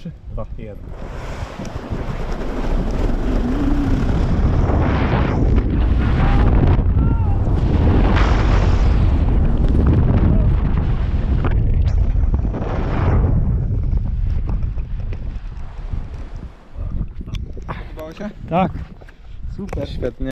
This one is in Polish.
3, 2, 1. Podobało się? Tak, super. Świetnie.